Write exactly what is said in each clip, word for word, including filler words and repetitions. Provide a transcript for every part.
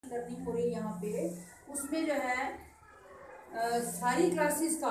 Learning हो रही है यहाँ पे, उसमें जो है आ, सारी क्लासेस का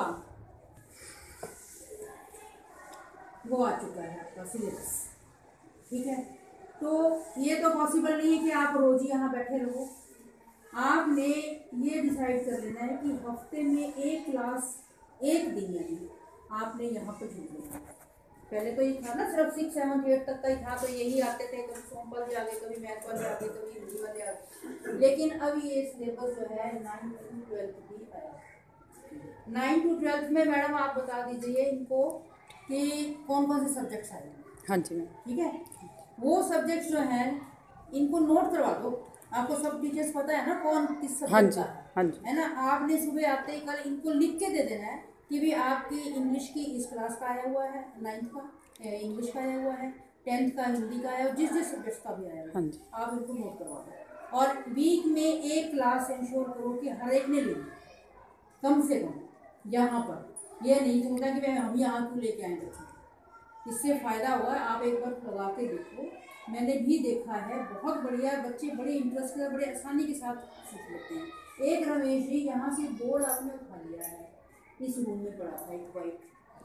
वो आ चुका है आपका सिलेबस। ठीक है, तो ये तो पॉसिबल नहीं है कि आप रोज ही यहाँ बैठे रहो। आपने ये डिसाइड कर लेना है कि हफ्ते में एक क्लास, एक दिन यानी आपने यहाँ पर जुड़ लेना है। पहले तो ये था ना सिर्फ सिक्स सेवन एट तक का ही था, तो यही आते थे, कभी सोमवार आ गए, कभी मैथ वाले आ गए, कभी हिंदी वाले आ गए। लेकिन अब ये सिलेबस जो है नाइन टू ट्वेल्थ भी आया। नाइन टू ट्वेल्थ में मैडम आप बता दीजिए इनको कि कौन कौन से सब्जेक्ट्स आए। हाँ जी मैम। ठीक है, वो सब्जेक्ट्स जो हैं इनको नोट करवा दो। आपको सब टीचर्स पता है ना कौन किस सब्जेक्ट का है, हाँ जी, है ना। आपने सुबह आते ही कल इनको लिख के दे देना है कि भी आपकी इंग्लिश की इस क्लास का आया हुआ है, नाइन्थ का इंग्लिश का आया हुआ है, टेंथ का हिंदी का आया, जिस जिस सब्जेक्ट का भी आया हुआ है आप इनको नोट करवा दो। और वीक में एक क्लास इंश्योर करो कि हर एक ने लेनी कम से कम। यहाँ पर यह नहीं चलता कि भाई हम यहाँ क्यों लेके आए बच्चे, इससे फ़ायदा हुआ। आप एक बार लगा के देखो, मैंने भी देखा है, बहुत बढ़िया बच्चे बड़े इंटरेस्ट से बड़े आसानी के साथ सीख लेते हैं। एक रमेश जी यहाँ से बोर्ड आपने उठा लिया है, इस रूम में पड़ा था एक वाइट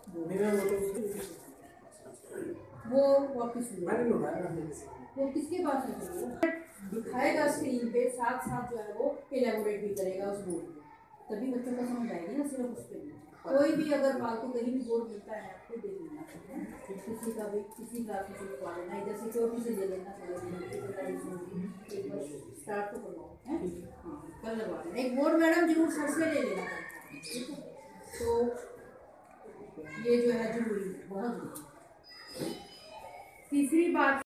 वो वापिस वो किसके पास है, दिखाएगा स्क्रीन पे, साथ साथ जो है वो एलेबोरेट भी करेगा उस बोर्ड में, तभी बच्चों को समझ आएगी ना। सिर्फ उस पर कोई भी अगर फालतू कहीं भी बोर्ड मिलता है आपको दे देना, किसी का भी किसी का किसी को पा लेना, इधर सिक्योरिटी से दे लेना, एक बार स्टार्ट तो करवाओ है। हाँ कल लगवा लेना एक बोर्ड, मैडम जरूर सर से ले लेना। ठीक है, तो ये जो है जरूरी, बहुत जरूरी। तीसरी बात